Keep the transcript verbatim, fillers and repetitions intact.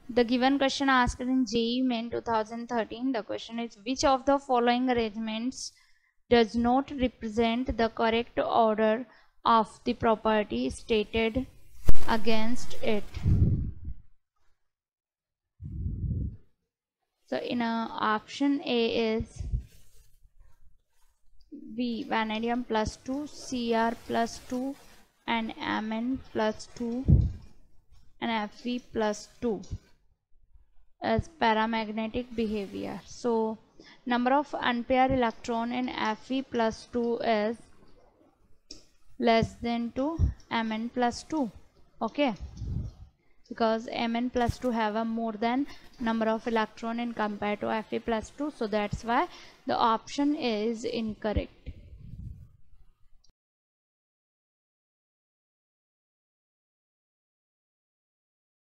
The given question asked in J E E Main twenty thirteen. The question is, which of the following arrangements does not represent the correct order of the property stated against it? So in uh, option A is V, vanadium plus two, C R plus two, and Mn plus two, and Fe plus two as paramagnetic behavior. So number of unpaired electron in Fe plus two is less than two, Mn plus two. Okay, because Mn plus two have a more than number of electron in compared to Fe plus two, so that's why the option is incorrect.